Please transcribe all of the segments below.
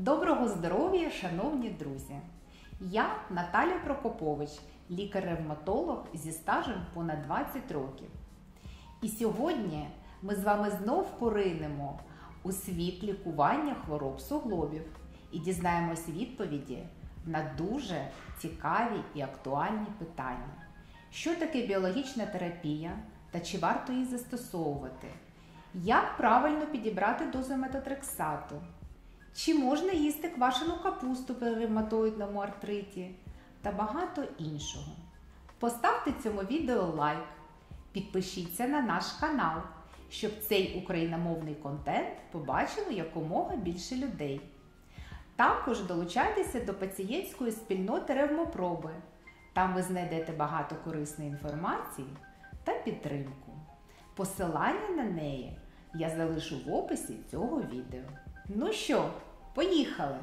Доброго здоров'я, шановні друзі! Я Наталя Прокопович, лікар-ревматолог зі стажем понад 20 років. І сьогодні ми з вами знов поринемо у світ лікування хвороб суглобів і дізнаємось відповіді на дуже цікаві і актуальні питання. Що таке біологічна терапія та чи варто її застосовувати? Як правильно підібрати дозу метотрексату? Чи можна їсти квашену капусту при ревматоїдному артриті? Та багато іншого. Поставте цьому відео лайк, підпишіться на наш канал, щоб цей україномовний контент побачило якомога більше людей. Також долучайтеся до пацієнтської спільноти Ревмопроби. Там ви знайдете багато корисної інформації та підтримку. Посилання на неї я залишу в описі цього відео. Ну що, поїхали!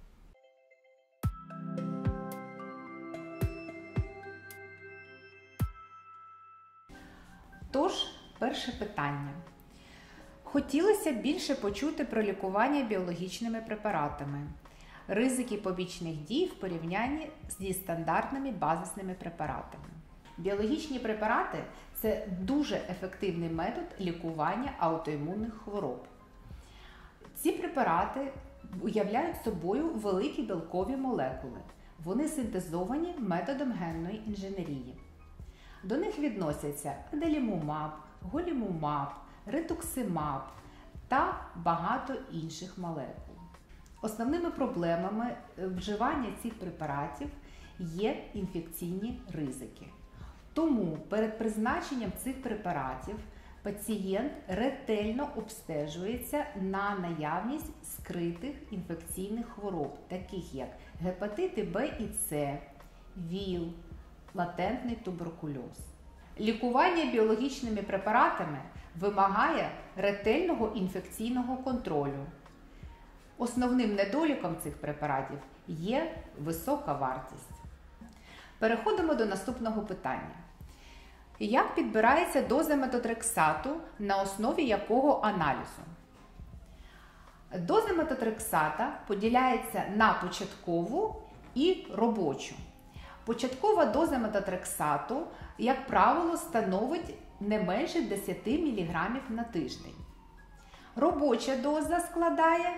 Тож, перше питання. Хотілося б більше почути про лікування біологічними препаратами, ризики побічних дій в порівнянні зі стандартними базисними препаратами. Біологічні препарати – це дуже ефективний метод лікування аутоімунних хвороб. Ці препарати уявляють собою великі білкові молекули. Вони синтезовані методом генної інженерії. До них відносяться аделімумаб, голімумаб, ретуксимаб та багато інших молекул. Основними проблемами вживання цих препаратів є інфекційні ризики. Тому перед призначенням цих препаратів пацієнт ретельно обстежується на наявність скритих інфекційних хвороб, таких як гепатити Б і С, ВІЛ, латентний туберкульоз. Лікування біологічними препаратами вимагає ретельного інфекційного контролю. Основним недоліком цих препаратів є висока вартість. Переходимо до наступного питання. Як підбирається доза метотрексату, на основі якого аналізу? Доза метотрексата поділяється на початкову і робочу. Початкова доза метотрексату, як правило, становить не менше 10 мг на тиждень. Робоча доза складає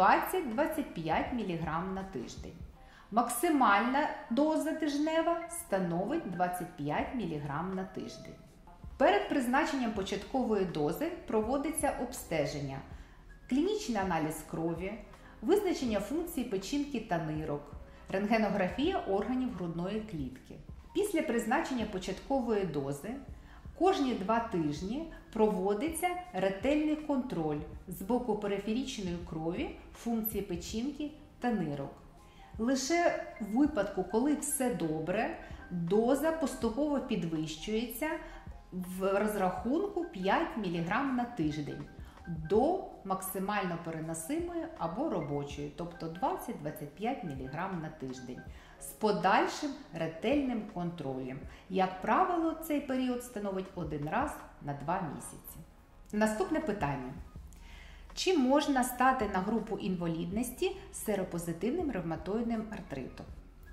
20-25 мг на тиждень. Максимальна доза тижнева становить 25 мг на тиждень. Перед призначенням початкової дози проводиться обстеження, клінічний аналіз крові, визначення функції печінки та нирок, рентгенографія органів грудної клітки. Після призначення початкової дози кожні 2 тижні проводиться ретельний контроль з боку периферичної крові функції печінки та нирок. Лише в випадку, коли все добре, доза поступово підвищується в розрахунку 5 мг на тиждень до максимально переносимої або робочої, тобто 20-25 мг на тиждень, з подальшим ретельним контролем. Як правило, цей період становить 1 раз на 2 місяці. Наступне питання. Чи можна стати на групу інвалідності з серопозитивним ревматоїдним артритом?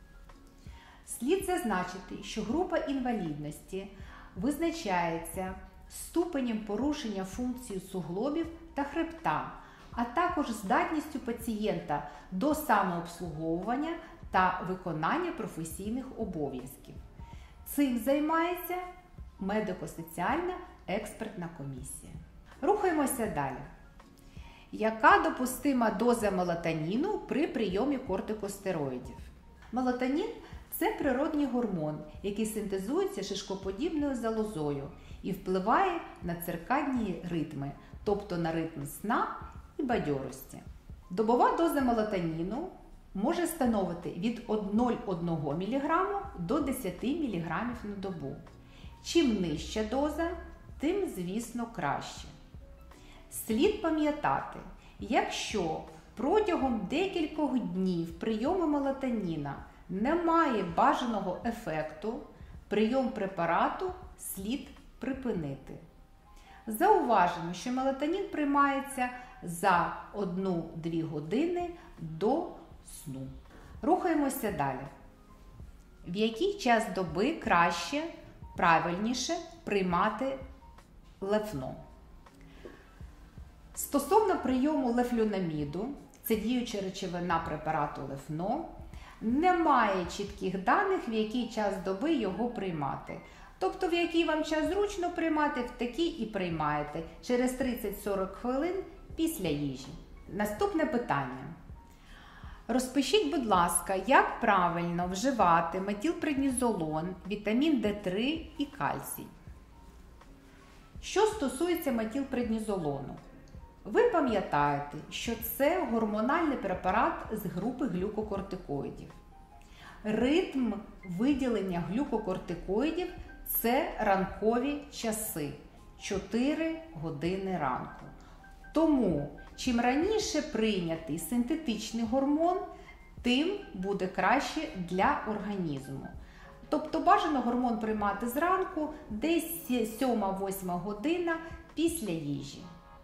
Слід зазначити, що група інвалідності визначається ступенем порушення функції суглобів та хребта, а також здатністю пацієнта до самообслуговування та виконання професійних обов'язків. Цим займається медико-соціальна експертна комісія. Рухаємося далі. Яка допустима доза мелатоніну при прийомі кортикостероїдів? Мелатонін – це природній гормон, який синтезується шишкоподібною залозою і впливає на циркадні ритми, тобто на ритм сна і бадьорості. Добова доза мелатоніну може становити від 0,1 мг до 10 мг на добу. Чим нижча доза, тим, звісно, краще. Слід пам'ятати, якщо протягом декількох днів прийому мелатоніна немає бажаного ефекту, прийом препарату слід припинити. Зауважено, що мелатонін приймається за 1-2 години до сну. Рухаємося далі. В який час доби краще, правильніше приймати лефно? Стосовно прийому лефлюнаміду, це діюча речовина препарату лефно, немає чітких даних, в який час доби його приймати. Тобто, в який вам час зручно приймати, в такий і приймаєте через 30-40 хвилин після їжі. Наступне питання. Розпишіть, будь ласка, як правильно вживати метилпреднізолон, вітамін Д3 і кальцій. Що стосується метилпреднізолону, ви пам'ятаєте, що це гормональний препарат з групи глюкокортикоїдів. Ритм виділення глюкокортикоїдів – це ранкові часи, 4 години ранку. Тому, чим раніше прийнятий синтетичний гормон, тим буде краще для організму. Тобто бажано гормон приймати зранку, десь 7-8 година після їжі.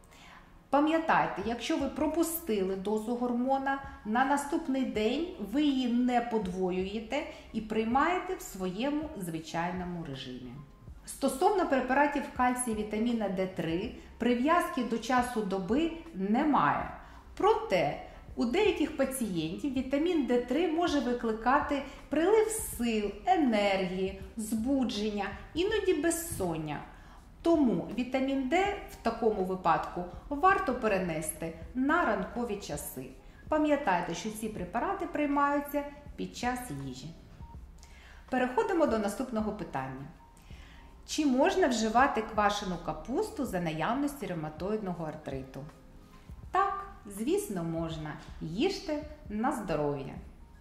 Пам'ятайте, якщо ви пропустили дозу гормона, на наступний день ви її не подвоюєте і приймаєте в своєму звичайному режимі. Стосовно препаратів кальцію і вітаміна Д3, прив'язки до часу доби немає. Проте, у деяких пацієнтів вітамін Д3 може викликати прилив сил, енергії, збудження, іноді безсоння. Тому вітамін Д в такому випадку варто перенести на ранкові часи. Пам'ятайте, що ці препарати приймаються під час їжі. Переходимо до наступного питання. Чи можна вживати квашену капусту за наявності ревматоїдного артриту? Так, звісно, можна. Їжте на здоров'я.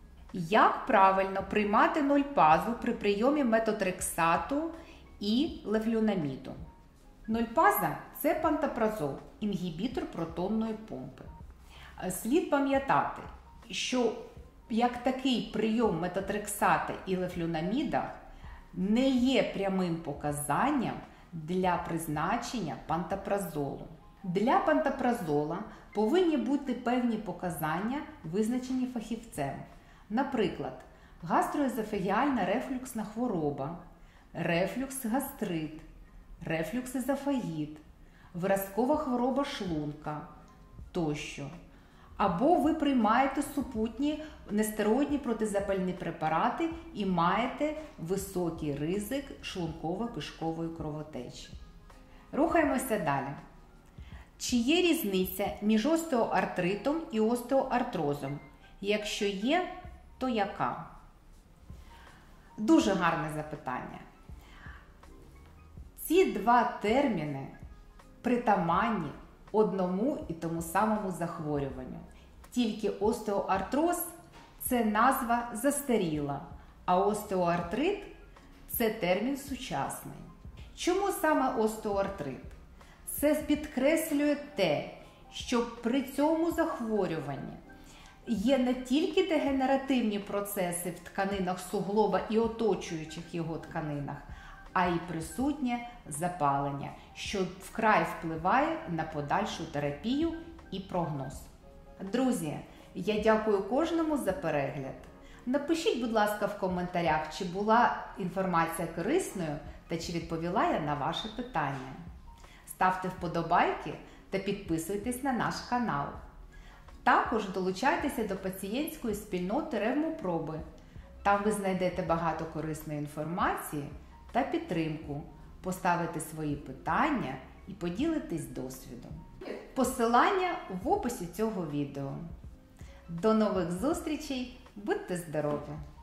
Як правильно приймати нольпазу при прийомі метотрексату і лефлюнаміду? Нольпаза – це пантопразол, інгібітор протонної помпи. Слід пам'ятати, що як такий прийом метотрексата і лефлюнаміда не є прямим показанням для призначення пантопразолу. Для пантопразола повинні бути певні показання, визначені фахівцем. Наприклад, гастроезофагіальна рефлюксна хвороба, рефлюкс-гастрит, рефлюкс-езофагіт, виразкова хвороба шлунка тощо. Або ви приймаєте супутні нестероїдні протизапальні препарати і маєте високий ризик шлунково-кишкової кровотечі. Рухаємося далі. Чи є різниця між остеоартритом і остеоартрозом? Якщо є, то яка? Дуже гарне запитання. Ці два терміни притаманні одному і тому самому захворюванню. Тільки остеоартроз – це назва застаріла, а остеоартрит – це термін сучасний. Чому саме остеоартрит? Це підкреслює те, що при цьому захворюванні є не тільки дегенеративні процеси в тканинах суглоба і оточуючих його тканинах, а й присутнє запалення, що вкрай впливає на подальшу терапію і прогноз. Друзі, я дякую кожному за перегляд. Напишіть, будь ласка, в коментарях, чи була інформація корисною та чи відповіла я на ваші питання. Ставте вподобайки та підписуйтесь на наш канал. Також долучайтеся до пацієнтської спільноти Ревмопроби. Там ви знайдете багато корисної інформації та підтримку, поставите свої питання і поділитесь досвідом. Посилання в описі цього відео. До нових зустрічей! Будьте здорові!